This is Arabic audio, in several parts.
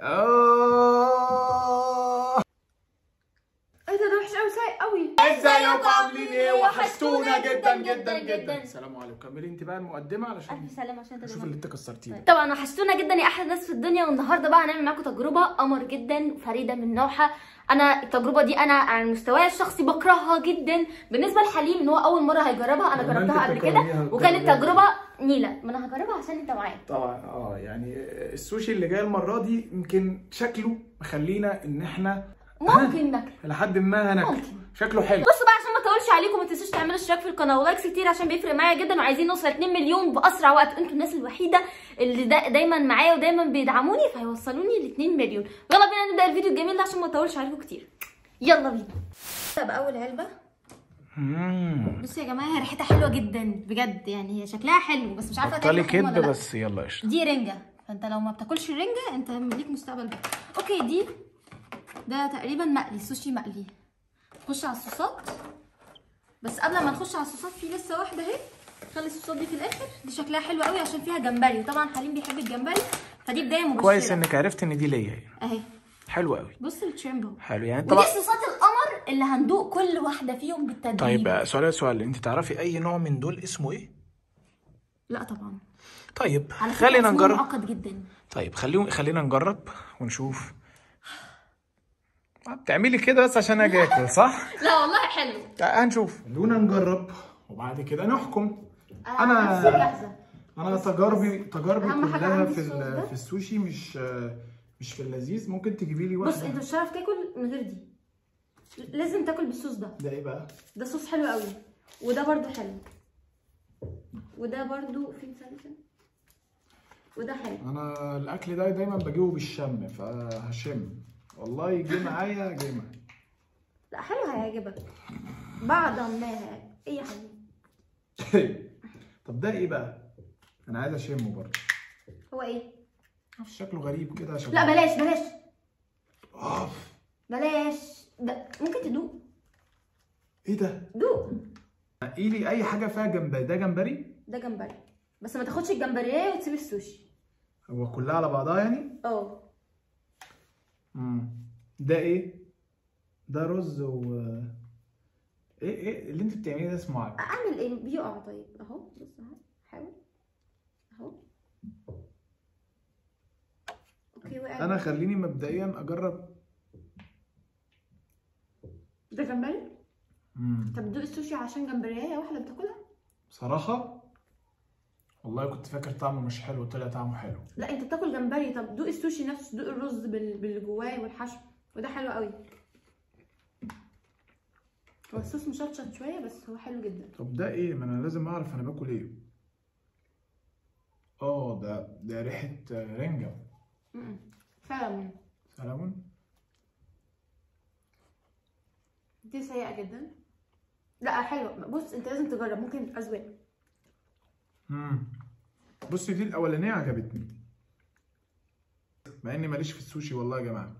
ايه ده وحش قوي سيء قوي. ازيكم عاملين ايه؟ وحشتونا جدا جدا جدا. السلام عليكم. كملي انت بقى المقدمه علشان الف سلامه عشان انت شوف اللي انت كسرتيه. طبعا وحشتونا جدا يا احلى ناس في الدنيا. والنهارده بقى هنعمل معاكم تجربه قمر جدا فريده من نوعها. انا التجربه دي انا على مستواي الشخصي بكرهها جدا. بالنسبه لحليم ان هو اول مره هيجربها، انا جربتها قبل كده وكانت تجربه نيله. ما انا هجربها عشان انت معايا طبعا. يعني السوشي اللي جاي المره دي يمكن شكله مخلينا ان احنا ممكن ناكل لحد ما هناكل. شكله حلو. بصوا بقى عشان ما اطولش عليكم ما تنسوش تعملوا اشتراك في القناه ولايكس كتير عشان بيفرق معايا جدا، وعايزين نوصل 2 مليون باسرع وقت. انتوا الناس الوحيده اللي دايما معايا ودايما بيدعموني، فهيوصلوني ل 2 مليون. يلا بينا نبدا الفيديو الجميل ده عشان ما اطولش عليكم كتير. يلا بينا. نبدا باول علبه. بصوا يا جماعه هي ريحتها حلوه جدا بجد، يعني هي شكلها حلو بس مش عارفه بطلي كدب بس. يلا قشطه. دي رنجه، فانت لو ما بتاكلش الرنجه انت ليك مستقبل بقى. اوكي دي ده تقريبا مقلي، سوشي مقلي. نخش على الصوصات، بس قبل ما نخش على الصوصات في لسه واحده اهي. خلي الصوصات دي في الاخر. دي شكلها حلو قوي عشان فيها جمبري، وطبعا حليم بيحب الجمبري فدي بدايه مبشره. كويس انك عرفت ان دي ليا اهي. حلو قوي. بص التريمب اهو. حلو يعني طبعا. ودي صوصات القمر اللي هندوق كل واحده فيهم بالتدريج. طيب سؤال، انت تعرفي اي نوع من دول اسمه ايه؟ لا طبعا. طيب خلينا نجرب. معقد جدا. طيب خلينا نجرب ونشوف. بتعملي كده بس عشان اجي اكل صح؟ لا والله حلو. هنشوف. خلونا نجرب وبعد كده نحكم. انا تجاربي كلها في السوشي مش في اللذيذ. ممكن تجيبي لي واحده. بص انت مش هتعرف تاكل من غير دي، لازم تاكل بالصوص ده. ده ايه بقى؟ ده صوص حلو قوي، وده برضو حلو، وده برضو فين ثانيه، وده حلو. انا الاكل ده دايما بجيبه بالشم فهشم. والله يجي معايا جاي معايا. لا حلو هيعجبك بعد ما ايه يا حبيبي. طب ده ايه بقى؟ انا عايز اشمه برضه. هو ايه؟ شكله غريب كده. لا بلاش بلاش. ده ممكن تدوق. ايه ده؟ دوق. نقي لي اي حاجه فيها جمبري. ده جمبري؟ ده جمبري بس ما تاخدش الجمبريه وتسيب السوشي. هو كلها على بعضها يعني؟ اه. ده ايه؟ ده رز و ايه اللي انت بتعمليه ده اسمه عجب. اعمل ايه؟ بيقع. طيب اهو بص اهو، حاول اهو. اوكي وقع. انا خليني مبدئيا اجرب. ده جمبري؟ طب دوق السوشي عشان جمبريه واحده بتاكلها؟ بصراحه والله كنت فاكر طعمه مش حلو، طلع طعمه حلو. لا انت بتاكل جمبري. طب دوق السوشي نفسه، دوق الرز باللي جواه والحشو، وده حلو قوي. هو الصوص مشطشط شويه بس هو حلو جدا. طب ده ايه؟ ما انا لازم اعرف انا باكل ايه. ده ريحه رنجه. سلمون. دي سيئه جدا. لا حلوه. بص انت لازم تجرب، ممكن اذواق. بصي دي الاولانيه عجبتني مع اني ماليش في السوشي والله يا جماعه.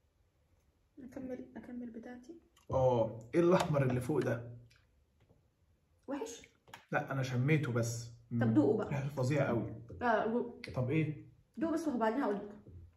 اكمل بتاعتي. ايه الاحمر اللي فوق ده؟ وحش؟ لا انا شميته بس. طب دوقه بقى. ريحته فظيعه قوي. لا دوق. طب ايه؟ دوق بس وبعدين هقول لك.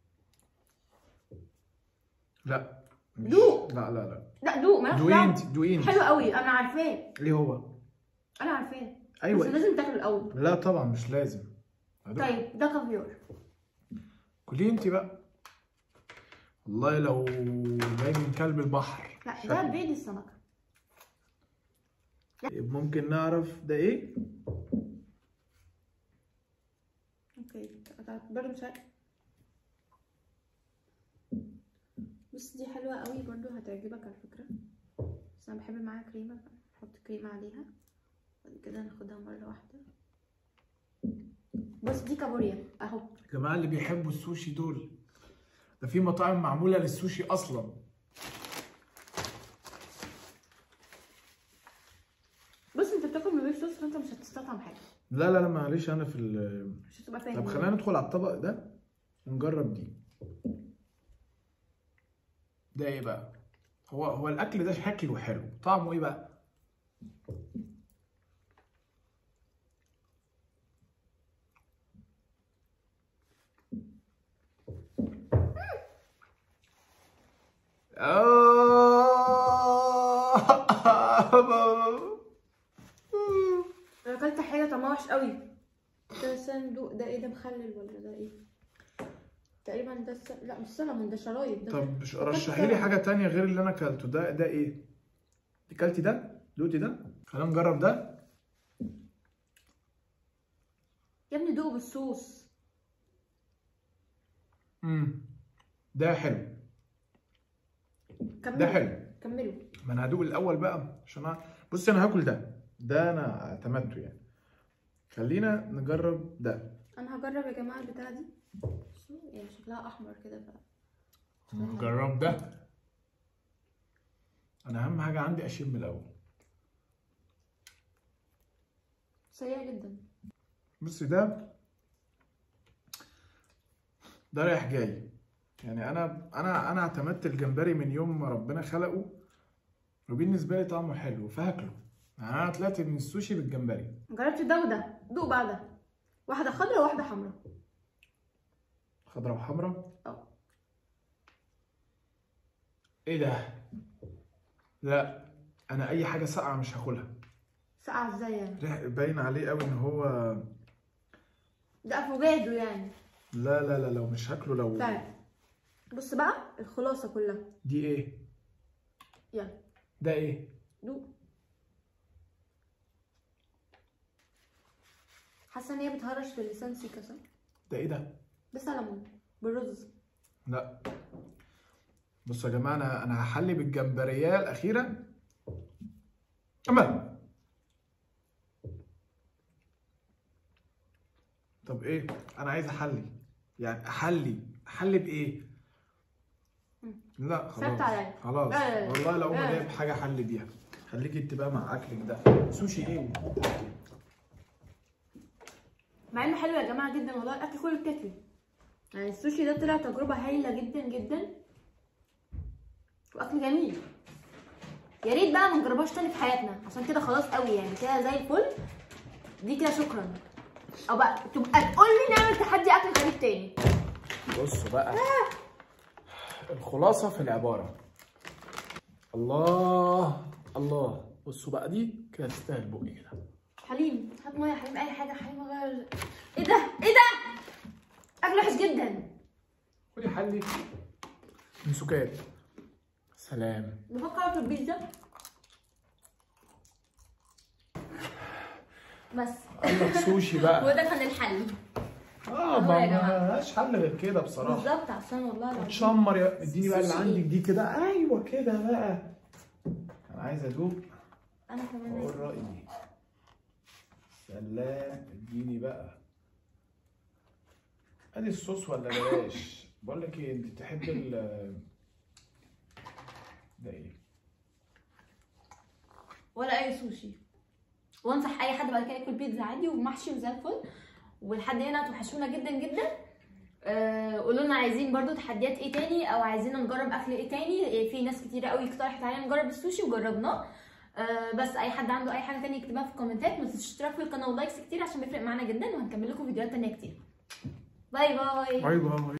لا دوق. لا دوق. مالكش دعوه. دوقي انت. حلو قوي انا عارفاه. ايه هو؟ انا عارفاه. ايوه بس لازم تاكله الاول. لا طبعا مش لازم. طيب ده كافيار. كلي انت بقى. والله لو جاي من كلب البحر. لا ده بيض السمكه. ممكن نعرف ده ايه؟ اوكي برضه مش عارف. بص دي حلوه قوي برضه هتعجبك على فكره، بس انا بحب معاها كريمه فنحط كريمه عليها بعد كده ناخدها مره واحده. بص دي كابوريا اهو. يا جماعه اللي بيحبوا السوشي دول، ده في مطاعم معموله للسوشي اصلا. بص انت بتاكل من غير صوص فانت مش هتستطعم حاجه. لا معلش انا في مش هتبقى فاهم. طب خلينا ندخل على الطبق ده ونجرب دي. ده ايه بقى؟ هو الاكل ده شكله حلو، طعمه ايه بقى؟ انا اكلت حاجه طعمها وحش قوي. ده صندوق، ده ايه ده، مخلل ولا ده ايه؟ تقريبا ده لا مش سلمون، ده شرايط ده. طب رشحي لي حاجه تانية غير اللي انا اكلته ده. ده ايه؟ اكلتي ده؟ دوقتي ده؟ خلينا نجرب ده. يا ابني دوق بالصوص. ده حلو. كملوا. ده حلو. كملوا. ما انا هدوق الاول بقى عشان بصي انا هاكل ده انا اعتمدته يعني. خلينا نجرب ده. انا هجرب يا جماعه البتاعه دي. يعني شكلها احمر كده بقى. نجرب ده. انا اهم حاجه عندي اشم الاول. سريع جدا. بصي ده رايح جاي يعني. انا اعتمدت الجمبري من يوم ما ربنا خلقه، وبالنسبه لي طعمه حلو فهاكله. يعني انا طلعت من السوشي بالجمبري. جربت ده وده، دوق بقى ده. واحده خضراء وواحده حمراء. خضراء وحمراء؟ اه. ايه ده؟ لا انا اي حاجه ساقعه مش هاكلها. ساقعه ازاي يعني؟ باين عليه قوي ان هو ده افوكادو يعني. لا لو مش هاكله. لو فعلا. بص بقى الخلاصه كلها. دي ايه؟ يلا. ده ايه؟ دوق. حاسه ان هي بتهرش في اللسان سيكا صح؟ ده ايه ده؟ ده سلمون بالرز. لا بصوا يا جماعه، انا هحلي بالجمبريه الاخيره. تمام. طب ايه؟ انا عايز احلي يعني. احلي بايه؟ لا خلاص خلاص والله لو ما جايب حاجه احلي بيها. خليكي انت بقى مع اكلك ده. سوشي ايه؟ مع انه حلو يا جماعه جدا والله، الاكل كله اتاكل. يعني السوشي ده طلع تجربه هايله جدا جدا، واكل جميل. يا ريت بقى ما نجربهاش تاني في حياتنا، عشان كده خلاص قوي يعني، كده زي الفل. دي كده شكرا. او بقى تبقى تقول لي نعمل تحدي اكل غريب تاني. بصوا بقى الخلاصه في العباره. الله بصوا بقى، دي كده تستاهل بقي كده. حليم هات ميه يا حليم، اي حاجه حليم. غير ايه ده؟ اكل وحش جدا. خدي حلي من سكات. سلام. بفكر في البيتزا بس. الله سوشي بقى. وده كان الحل. ما لهاش حل غير كده بصراحه. بالظبط. عشان والله العظيم تشمر يا اديني بقى اللي عندك دي كده. ايوه كده بقى. انا عايز ادوق. انا كمان اقول رايي. سلام. اديني بقى. ادي الصوص ولا بلاش؟ بقول لك ايه، انت بتحبي ده ايه؟ ولا اي سوشي. وانصح اي حد بعد كده ياكل بيتزا عادي ومحشي وزي الفل. ولحد هنا توحشونا جدا جدا. قولوا لنا عايزين برضو تحديات ايه تاني، او عايزين نجرب اكل ايه تاني. في ناس كتيره قوي اقترحت علينا نجرب السوشي وجربناه. بس اي حد عنده اي حاجه تانية يكتبها في الكومنتات. ما تنسوش تشتركوا في القناه ولايكس كتير عشان بيفرق معانا جدا، وهنكمل لكم فيديوهات تانية كتير. باي باي. باي باي.